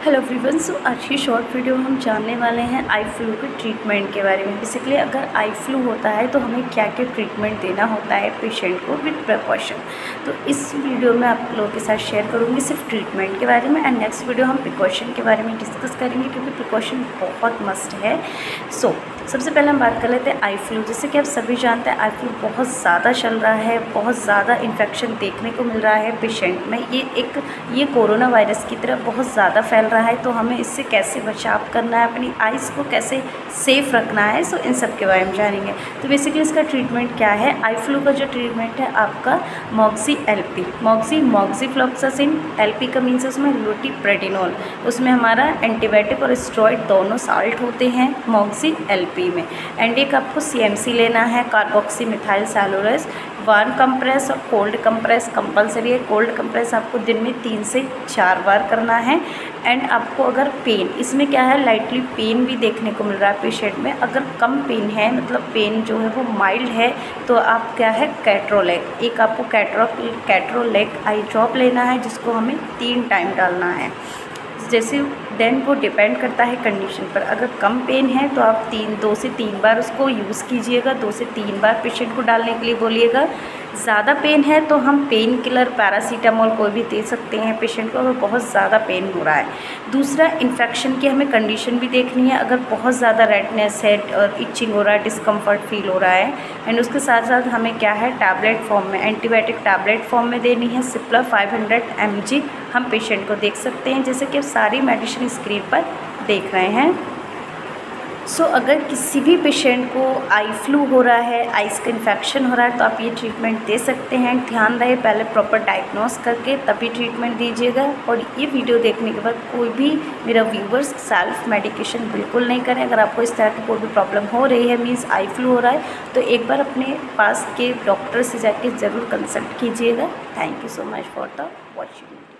Hello everyone. सो आज की short video में हम जानने वाले हैं आई फ्लू के ट्रीटमेंट के बारे में। बेसिकली अगर आई फ्लू होता है तो हमें क्या क्या ट्रीटमेंट देना होता है पेशेंट को विद प्रिकॉशन। तो इस वीडियो में आप लोगों के साथ शेयर करूँगी सिर्फ ट्रीटमेंट के बारे में, एंड नेक्स्ट वीडियो हम प्रिकॉशन के बारे में डिस्कस करेंगे क्योंकि प्रिकॉशन बहुत मस्ट है। सो सबसे पहले हम बात कर लेते हैं आई फ्लू। जैसे कि आप सभी जानते हैं आई फ्लू बहुत ज़्यादा चल रहा है, बहुत ज़्यादा इन्फेक्शन देखने को मिल रहा है पेशेंट में। ये कोरोना वायरस की तरह बहुत ज़्यादा फैल रहा है, तो हमें इससे कैसे बचाव करना है, अपनी आइज़ को कैसे सेफ़ रखना है, सो इन सब के बारे में जानेंगे। तो बेसिकली इसका ट्रीटमेंट क्या है। आई फ्लू का जो ट्रीटमेंट है आपका मॉक्सी एलपी, मॉक्सीफ्लॉक्सासिन, एलपी का मीन्स उसमें लोटिप्रेटिनोल, उसमें हमारा एंटीबायोटिक और स्टेरॉइड दोनों साल्ट होते हैं मॉक्सी एलपी में। एंड एक आपको सीएमसी लेना है, carboxy methyl cellulose. Warm compress और कोल्ड कंप्रेस कंपलसरी है। कोल्ड कंप्रेस आपको दिन में 3 से 4 बार करना है। एंड आपको अगर पेन, इसमें क्या है लाइटली पेन भी देखने को मिल रहा है पेशेंट में। अगर कम पेन है, मतलब पेन जो है वो माइल्ड है, तो आप क्या है कैट्रोलेक, एक आपको कैट्रोलेक आई ड्रॉप लेना है जिसको हमें 3 टाइम डालना है। जैसे देन वो डिपेंड करता है कंडीशन पर। अगर कम पेन है तो आप 2 से 3 बार उसको यूज़ कीजिएगा, 2 से 3 बार पेशेंट को डालने के लिए बोलिएगा। ज़्यादा पेन है तो हम पेन किलर पैरासीटामोल कोई भी दे सकते हैं पेशेंट को अगर बहुत ज़्यादा पेन हो रहा है। दूसरा, इन्फेक्शन की हमें कंडीशन भी देखनी है। अगर बहुत ज़्यादा रेडनेस है और इचिंग हो रहा है, डिस्कम्फर्ट फील हो रहा है, एंड उसके साथ साथ हमें क्या है टैबलेट फॉर्म में, एंटीबायोटिक टैबलेट फॉर्म में देनी है। सिप्ला 500 mg हम पेशेंट को देख सकते हैं, जैसे कि सारी मेडिसिन स्क्रीन पर देख रहे हैं। सो अगर किसी भी पेशेंट को आई फ्लू हो रहा है, आइज़ का इन्फेक्शन हो रहा है, तो आप ये ट्रीटमेंट दे सकते हैं। ध्यान रहे पहले प्रॉपर डायग्नोस करके तभी ट्रीटमेंट दीजिएगा। और ये वीडियो देखने के बाद कोई भी मेरा व्यूवर्स सेल्फ मेडिकेशन बिल्कुल नहीं करें। अगर आपको इस तरह की कोई भी प्रॉब्लम हो रही है, मीन्स आई फ्लू हो रहा है, तो एक बार अपने पास के डॉक्टर से जाके ज़रूर कंसल्ट कीजिएगा। Thank you so much for the watching.